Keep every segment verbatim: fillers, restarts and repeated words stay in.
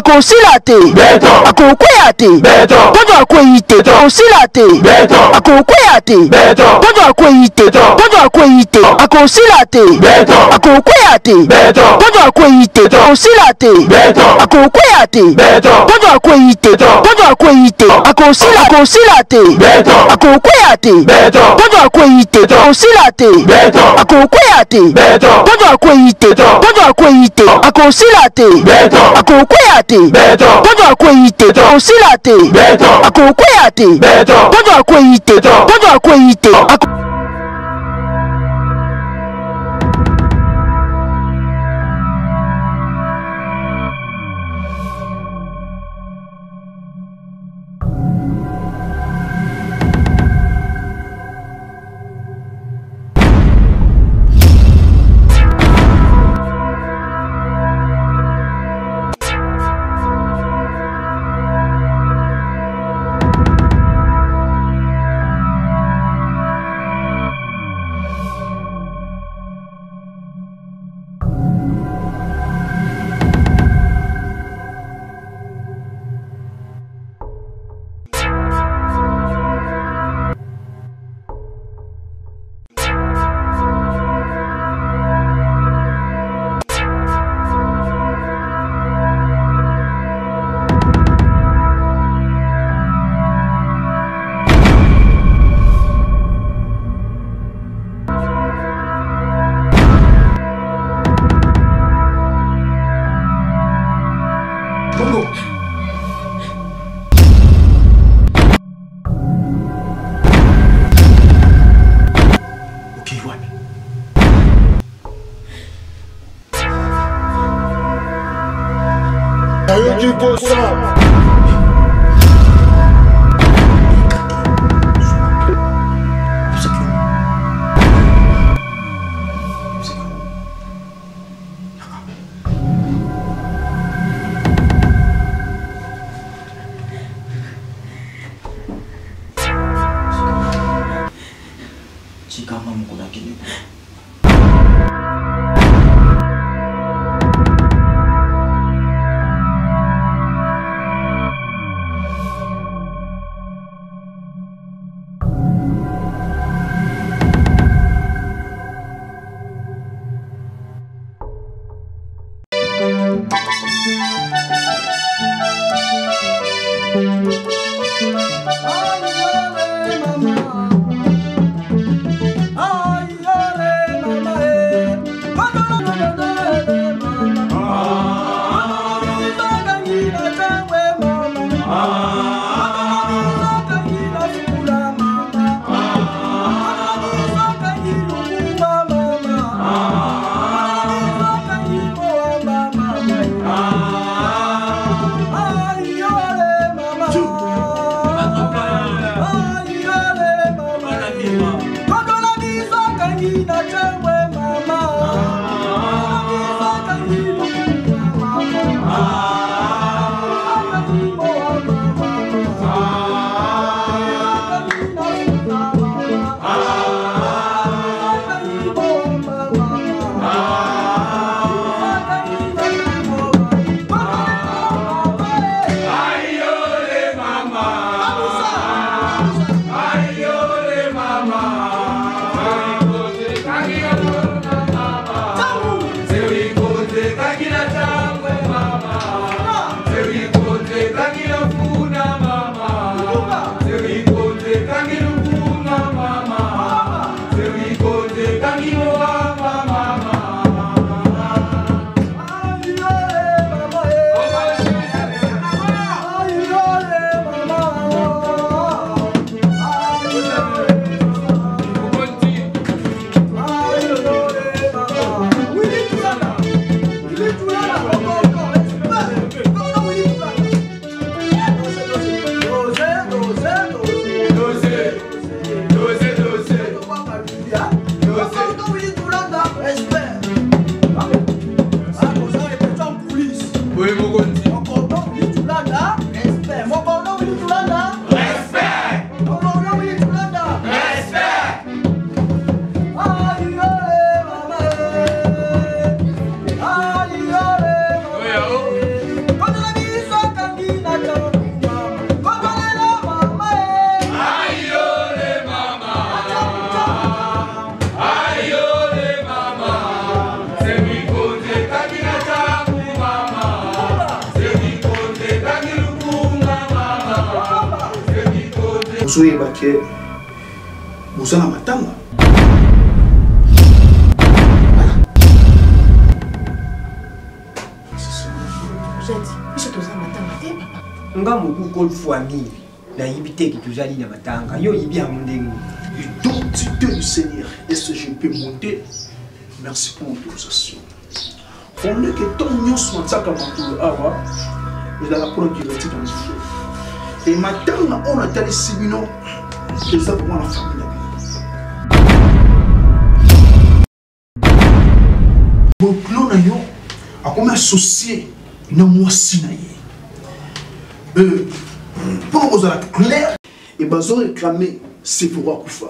akosilate akokweyate tojo akoyite akosilate akokweyate tojo akoyite tojo akoyite akosilate akokweyate tojo akoyite akosilate akokweyate tojo akoyite tojo akoyite akosila akosilate akokweyate tojo akoyite akosilate akokweyate tojo akoyite tojo akoyite akosilate akokweyate tojo akoyite akosilate akokweyate tojo akoyite tojo akoyite Vous avez baqué. Vous avez un matanga. J'ai dit, je te un matanga, papa. Nga moku col famille. La yibite qui toujours dit na matanga. Yo yibi a mundeng. Identité du Seigneur. Est-ce que je peux monter? Merci pour l'autorisation. On est que ton union soit ça comme un awa. Vous allez apprendre du récit dans le feu. Et maintenant, on a tel simino. C'est ça pour moi la famille. Mon clone a comme associé une moissine. Euh, pour vous avoir clair, et ben ont réclamé Sephora Koufa.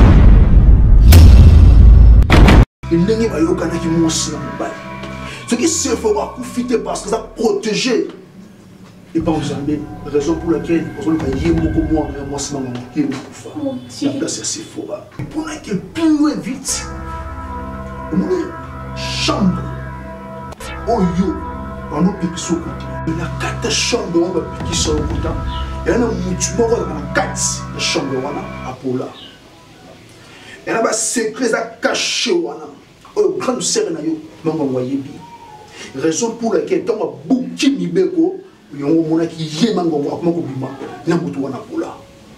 Il n'y a pas eu qui moissine dans le bail. Ce qui Sephora Koufité parce que ça protégé. Et pas vous avez raison pour laquelle on va y aller beaucoup moins de moissine dans le Koufa. La place est Sephora. Pour que plus vite, on a une chambre. Oh yo, on a piqué sur le côté. Il y a quatre chambres on va piquer sur le côté. Il y a un mouton qui a quatre chambres à Pola. Il y a un secret caché. Oh, grand serre na yo, maman wayebi. Raison pour laquelle on a bouqué Mibeko, on a mon qui y mango wa comment bima, na mouton wana Pola.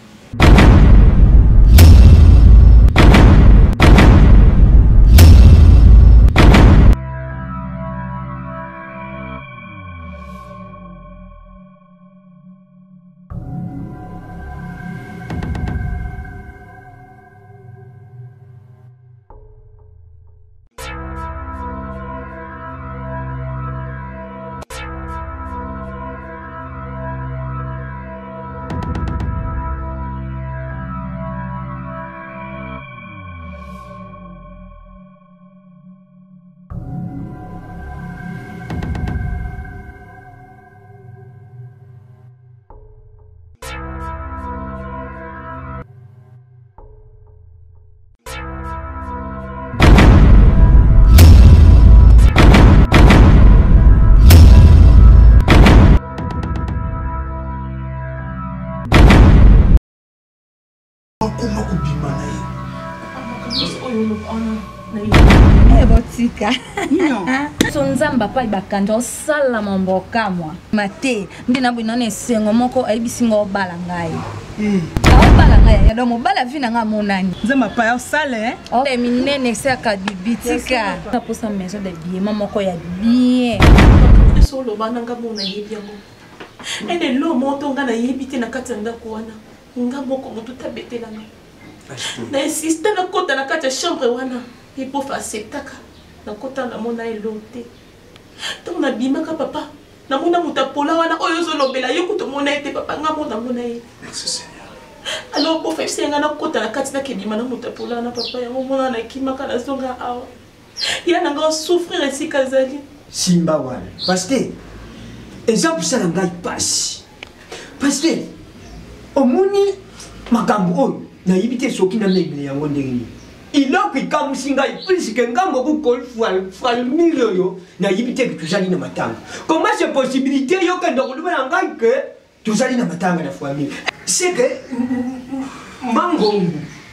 Sonzamba pa ibakanja osala mamboka mwa mate ndi na bwina na esengo moko ayibisinga obala ngai obala ngai ya domo bala vina nga monani nzamba pa ya osale eh o minene se akabibitika na posa maison de bien moko ya bien so lo bana nga mona yebi yango ene lo moto nga na yebite na katanda ko wana nga moko moto tabetela nga na insiste na kota na kata chambre wana et pour faire acceptaka na kota na mona elote donc na bimaka papa na mona mutapola wana oyo zo lobela yo kuto mona ete papa nga mona mona ye Merci Seigneur. alors pour faire senga na kota na kati na kebima na mutapola na papa ya mona na kimaka na zonga awa ya na nga souffrir esi kazali Simba wana. Parce que exemple ça ngai passe. Parce que omuni makambo oyo na yibite soki na megle yango ndenge. Il a pris comme singa plus que ngambo ko kol fal fal milo na yibite que tuzali na matanga. Comment c'est possibilité yo que ndoko lubela ngai que tuzali na matanga na famille. C'est que mangongu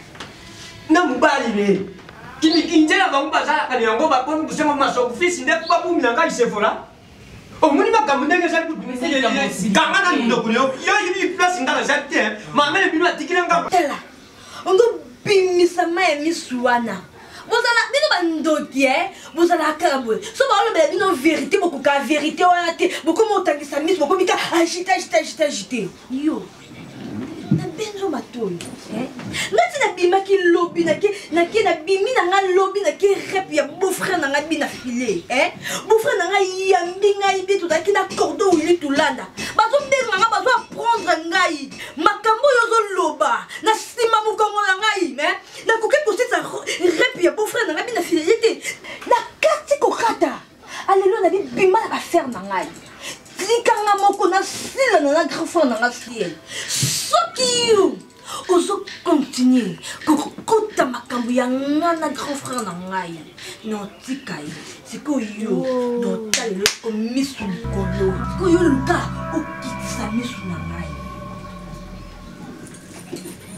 na mbali ne kimi kinjela bangu bazala kali yango ba pon kusema masoko fisi ndeko ba bumi na ngai Sephora. Omuni makambo ndenge za kutumisa kanga na ndoko yo yo yibi place ngala za te mamele bino atikile ngamba. Ondo bimisa mae misuana. Bozala bino bandoki eh bozala kabwe. So ba lo be bino vérité beaucoup ka vérité wana te beaucoup motangisa mis beaucoup bika agita agita agita agiter. Yo. Na benzo matoi eh. Ngati na bima ki lobby na ki na ki na bimi na nga lobby na ki rep ya beau frère na nga bina filé eh. Beau frère na nga yambi nga ibi toutaki na cordon ili tulanda. Bazo benga nga bazo prendre ngai. Makambo yozo loba na sima mukongo na ngai eh. Na koke poster sa rep ya beau frère na nga bina filé te. Na kati kokata. Alelo na bi bima na ba faire na ngai. Likanga moko na sila na grand frère na nga fiel. Soki you ozo continuer kokota makambo ya ngana grand frère na ngai. Non tikai siko yo do talelo ko misu likolo. Ko yo luka okitisa misu na ngai.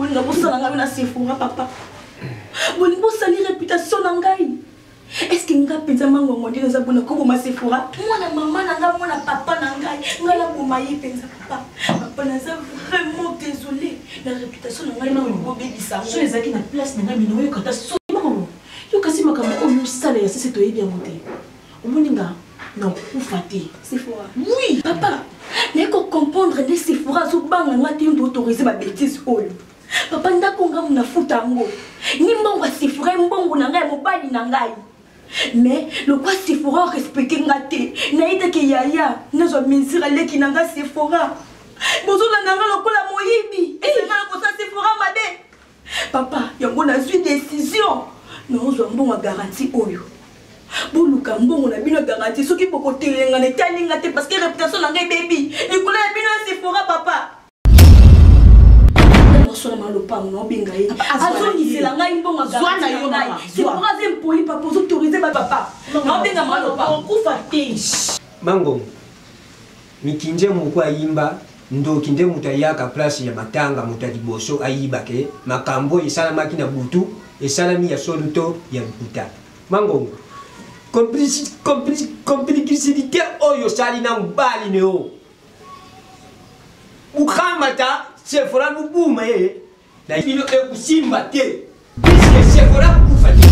bolinga bosala ngai na Sephora papa. Bolinga bosali réputation na ngai. Est-ce que nga penza mangongo ndina za bona ko boma Sephora? Mwana mama na nga mwana papa na ngai. Nga la boma ye penza papa. Papa na za vraiment désolé. La réputation na ngai na ko bebisa. So ezaki na place na ngai mino yo kata so makambo. Yo kasi makambo oyo sala ya sese to yebi yangote. Omoninga non ufati Sephora. Oui papa. Mais qu'on comprendre les Sephora zo banga ngati ndo autoriser ba bêtise oyo. Papa ndako nga muna futa ngo. Ni mbongo Sephora mbongo na ngai mobali na ngai. Mais le quoi Sephora respecter ngate. Naïta ke yaya nazo mesure leki na nga Sephora. Bozo na nga lokola moyibi. Et c'est nga ko sa Sephora mabe. Papa, yango na zui décision. Non zo mbongo garantie oyo. Boluka mbongo na bino garantie soki boko telenga ne talinga te parce que réputation na ngai baby. Nikola ya bino Sephora papa. Sona malopang no benga ye azo ni sela ngai mbongo zwana yo ngai Sephora zempoli papa zo autoriser ba papa no benga malopang kufa te mango mikinje mukwa yimba ndo kinde mutayaka place ya matanga mutadiboso ayiba ke makambo esala makina butu esala mi ya soluto ya buta mango complicité complicité oyo sali na mbali neo ukamata Sephora bubuma ye na ino ekusimba te puisque Sephora kufati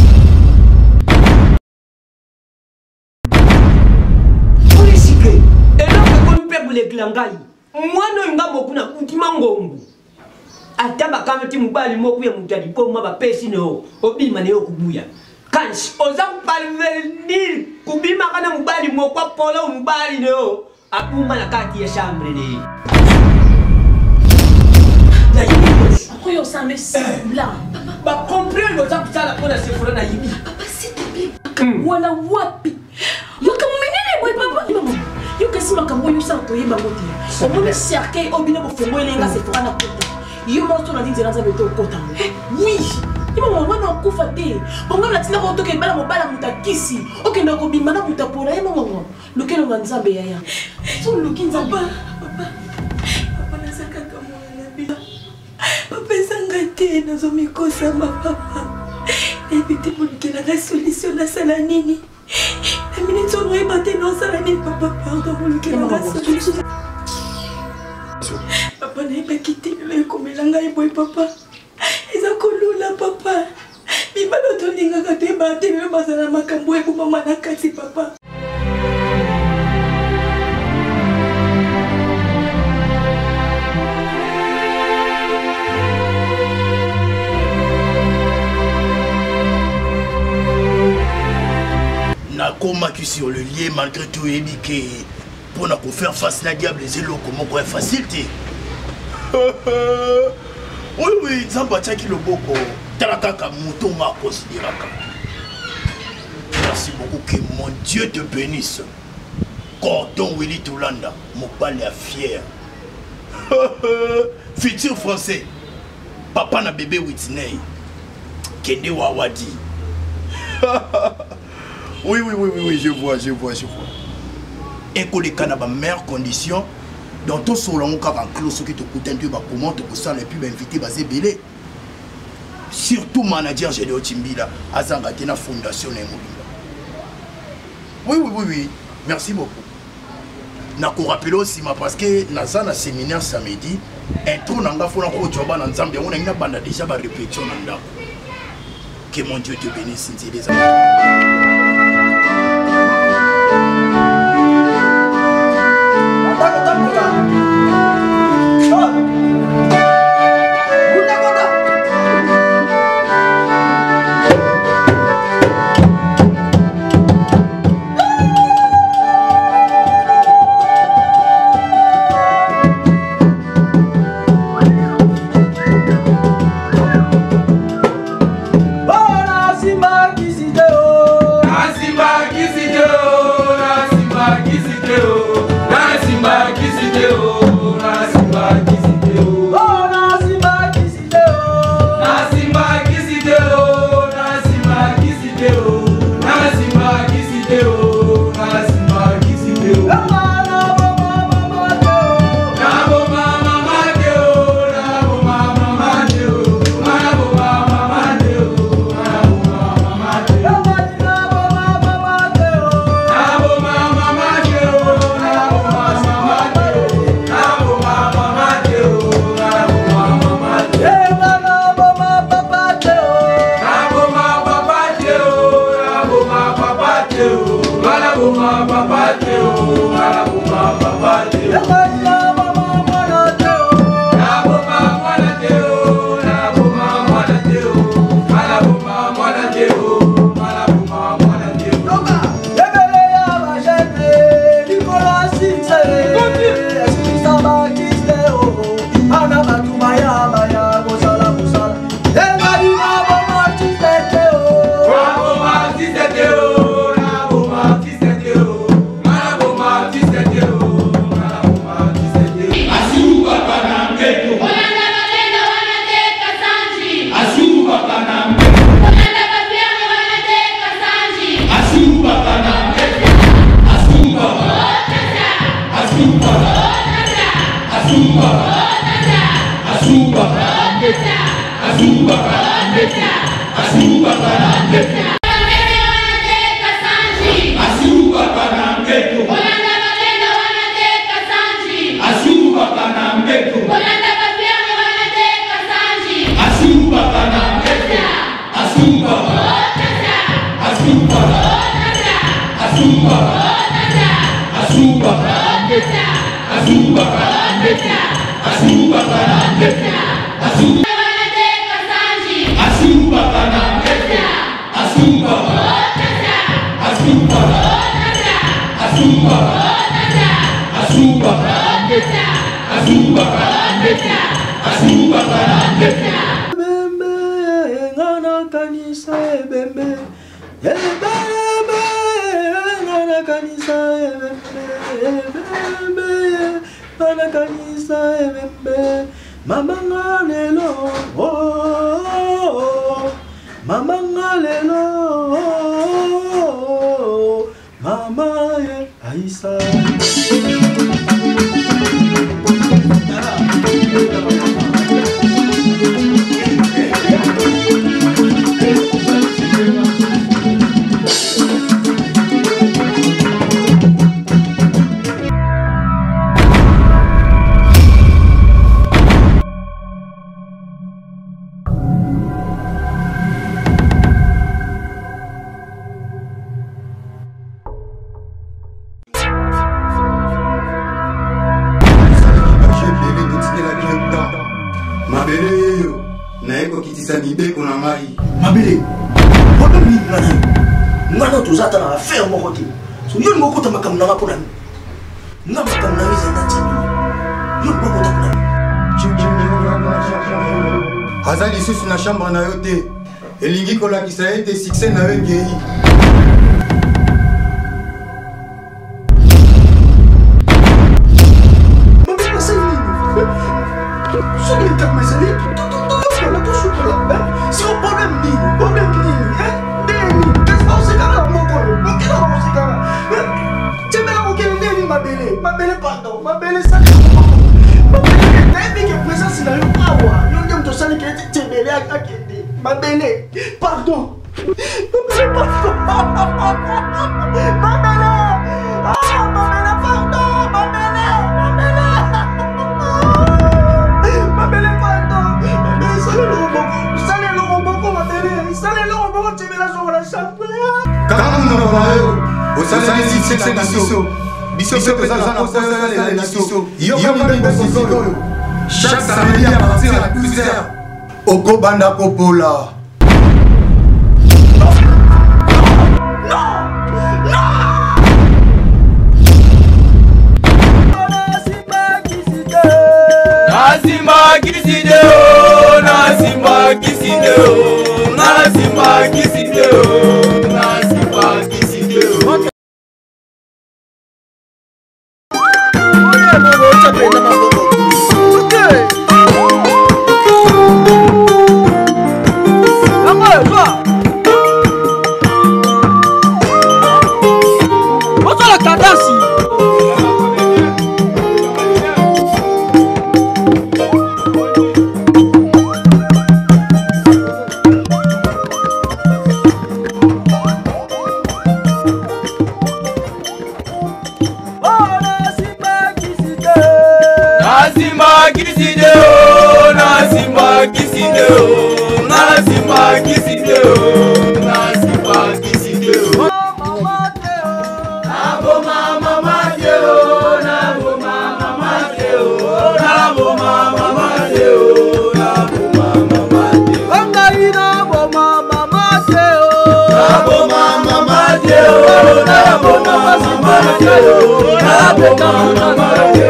polisike eloko ko mpebule klangai mwana ngabo kuna kutima ngombu ataba kama ti mubali moku ya mutadi po maba pesi no obima ne okubuya kanshi oza parvenir kubima kana mubali moku apola mubali no abuma na kati ya chambre ne Pourquoi on s'en met là? Bah comprendre aux gens ça la pour Sephora na yibi. Papa s'il te plaît. Wana wapi? Yo comme menene boy papa. Yo kasi makambo yo sa to yeba ngoti. On me cercle obina bo fongo elenga Sephora na kota. Yo mo to na dit nza beto kota. Oui. Yo mo wana kufa te. Bonga na tina ko to ke bala mo bala mutakisi. Okenda ko bimana mutapora ye mongo. Lokelo nzambe yaya. So loki nzambe. Papa. Papa na sakaka mo na bila. Papa sangate na zomiko sama papa. Ebite mulukela la solution na sala nini. Na minute on va battre non sala nini papa pardon mulukela la solution. Papa n'a pas quitté le komelanga e boy papa. Eza kolula papa. Biba no toninga ka te battre le basala makambo e ko mama na kati papa. Nakoma qui sur le lien malgré tout ébiqué pour na faire face na diable les élo comment quoi facilité. Oui oui, Zamba tchaki le boko talaka ka mouton ma considéraka. Merci beaucoup que mon Dieu te bénisse. Cordon Willy Toulanda, mon palais est fier. Futur français. Papa na bébé Whitney. Kende Wawadi. Oui, oui, oui, oui, oui, je vois, je vois, je vois. Et que les canabas meilleures conditions, dans ton solon, quand on clôt ce qui te coûte un peu, comment te coûte les pubs invités, basé belé. Surtout manager Gédéo Timbila, à Zangatena Fondation et Moulinga. Oui, oui, oui, oui, merci beaucoup. Nako rappelle aussi, parce que dans un séminaire samedi, un trou n'a pas fait un job dans Zambie, on a une bande déjà par répétition. Que mon Dieu te bénisse, les amis. Simba Kisiteo Asuba Karambeta, Asuba Karambeta, Asuba Karambeta. Asuba Karambeto, Olanda Balena wana teka Sanji. Asuba Karambeto, Olanda Bafiano wana teka Sanji. Asuba Karambeta, Asuba Otata, Asuba Otata, Asuba Otata, Asuba Karambeta, Asuba Karambeta, Asuba Karambeta, Asuba wana teka Sanji. Asuba Karambeta, Asuba Otata, Asuba Otata, Asuba Otata, Asuba Karambeta, Asuba Karambeta, Asuba Karambeta. Bembe ngana kanisa bembe, bembe ngana kanisa bembe, bembe ngana kanisa bembe. Mama ngalelo, oh, mama ngalelo, mama ye Aisa. Mabele, pourquoi mi ngana? Ngana to zata na affaire mo côté. So yo ngo kota makam na ngapona. Ngama kam na miza na tsabi. Yo ngo kota na. Azali susu na chambre na yote. Elingi kola kisaete succès na wengei. Mabele sali. So ni kam sali. C'est un problème ni, problème ni, hein? Deni, qu'est-ce que c'est là, mon gars? Mon gars, c'est là. Tu me l'as oublié, Deni, ma belle, ma belle, pardon, ma belle, ça. Ma belle, t'as vu que présent c'est dans le power. Nous devons te saluer que tu es belle à Kende. Ma belle, pardon. Ma belle, pardon. Ma belle, ah, ma belle, pardon, ma belle, ma belle. Ma belle, pardon. Ma belle, salut le robot. Quand nous n'avons pas eu, au salaire des succès de Nisso, Nisso fait présent dans la poste de Nisso, chaque samedi à partir de douze heures, au Kobanda Popola. Nazima Kisideo, Nazima Kisideo, Nazima Kisideo, Nazima Kisideo. Mama,